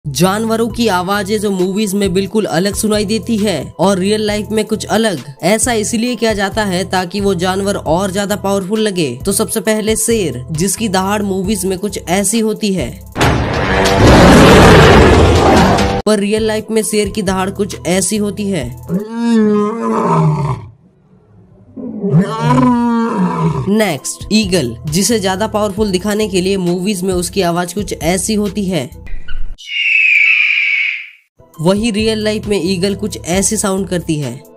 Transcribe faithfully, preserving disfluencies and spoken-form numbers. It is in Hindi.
जानवरों की आवाजें जो मूवीज में बिल्कुल अलग सुनाई देती है और रियल लाइफ में कुछ अलग। ऐसा इसलिए किया जाता है ताकि वो जानवर और ज्यादा पावरफुल लगे। तो सबसे पहले शेर, जिसकी दहाड़ मूवीज में कुछ ऐसी होती है, पर रियल लाइफ में शेर की दहाड़ कुछ ऐसी होती है। नेक्स्ट, ईगल, जिसे ज्यादा पावरफुल दिखाने के लिए मूवीज में उसकी आवाज कुछ ऐसी होती है। वही रियल लाइफ में ईगल कुछ ऐसी साउंड करती है।